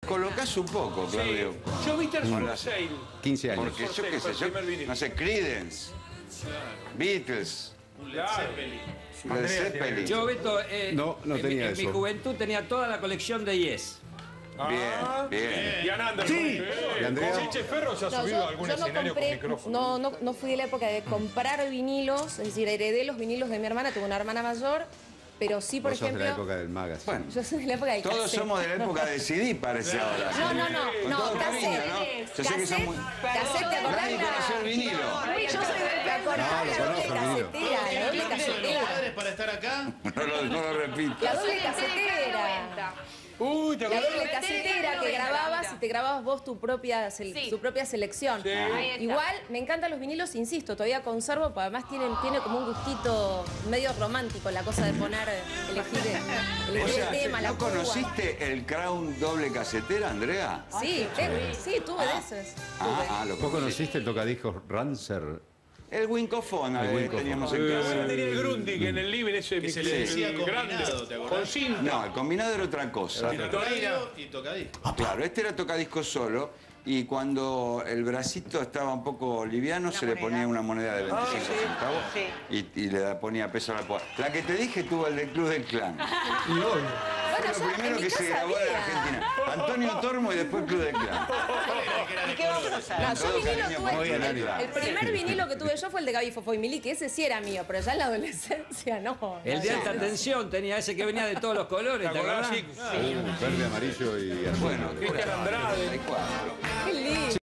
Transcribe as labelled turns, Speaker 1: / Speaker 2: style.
Speaker 1: Colocás un poco, Claudio.
Speaker 2: Sí. Yo vi
Speaker 1: Con
Speaker 2: For
Speaker 1: las-
Speaker 2: Sale.
Speaker 3: 15 años.
Speaker 1: Porque yo qué sé,
Speaker 2: el primer vinilo.
Speaker 1: no sé, Creedence, Beatles, Led Zeppelin.
Speaker 4: Yo, Beto,
Speaker 3: No tenía
Speaker 4: en mi
Speaker 3: eso.
Speaker 4: juventud tenía toda la colección de Yes.
Speaker 1: Bien, bien.
Speaker 2: Y Anderson.
Speaker 3: Sí. ¿Y Andrea?
Speaker 5: Chiche Ferro se ha subido a algún escenario con micrófono.
Speaker 6: no fui de la época de comprar vinilos, es decir, heredé los vinilos de mi hermana, tuve una hermana mayor, pero sí, por
Speaker 3: Vos sos de
Speaker 6: ejemplo...
Speaker 3: la época del magazine.
Speaker 1: Bueno,
Speaker 6: Yo soy de la época del
Speaker 1: todos
Speaker 6: cassette.
Speaker 1: somos de la época de CD, parece ahora. Con
Speaker 6: No,
Speaker 1: todo cariño,
Speaker 6: cassette.
Speaker 1: ¿no? Yo sé que son muy...
Speaker 6: Cassette, ¿te acordás?
Speaker 1: Nadie conoció el vinilo.
Speaker 6: Yo soy de la acordás,
Speaker 3: No,
Speaker 6: la doble
Speaker 3: lo conozco,
Speaker 6: casetera, la doble casetera.
Speaker 7: Para estar acá.
Speaker 1: No lo repito.
Speaker 6: La doble casetera.
Speaker 2: Uy, ¿te
Speaker 6: La
Speaker 2: acordás?
Speaker 6: doble casetera que grababas y te grababas vos tu propia selección. Igual, me encantan los vinilos, insisto, todavía conservo, porque además tiene como un gustito medio romántico la cosa de poner, elegir
Speaker 1: O sea,
Speaker 6: el tema, la
Speaker 1: ¿no
Speaker 6: cuba.
Speaker 1: conociste el Crown doble casetera, Andrea?
Speaker 6: Sí, tuve de esos.
Speaker 1: Lo
Speaker 3: ¿Vos conociste el tocadiscos Rancer?
Speaker 1: El Wincofona
Speaker 3: El
Speaker 1: que
Speaker 3: Wincofona.
Speaker 1: teníamos en
Speaker 2: Bueno,
Speaker 1: casa.
Speaker 2: tenía el Grundig en el living ese
Speaker 7: Que se le decía
Speaker 2: grande,
Speaker 7: combinado, ¿te acordás?
Speaker 2: con cinta.
Speaker 1: No, el combinado era otra cosa.
Speaker 7: Radio y tocadiscos.
Speaker 1: Claro, este era tocadisco solo y cuando el bracito estaba un poco liviano se le ponía una moneda de 25 centavos y le ponía peso a la poda. La que te dije tuvo el del Club del Clan. Fue lo primero que se grabó en la Argentina. Antonio Tormo y después Club del Clan.
Speaker 8: ¿Y qué vamos a usar?
Speaker 6: No,
Speaker 1: Con
Speaker 6: yo
Speaker 1: todo
Speaker 6: vinilo
Speaker 1: cariño,
Speaker 6: tuve,
Speaker 1: muy bien,
Speaker 6: el primer vinilo que tuve yo fue el de Gaby Fofo y Mili, que ese sí era mío, pero ya en la adolescencia no.
Speaker 4: El de alta tensión tenía ese que venía de todos los colores, ¿te acordás?
Speaker 2: Sí.
Speaker 3: Verde, amarillo y azul.
Speaker 1: Bueno,
Speaker 2: Cristian Andrade.
Speaker 1: 34.
Speaker 6: Qué lindo.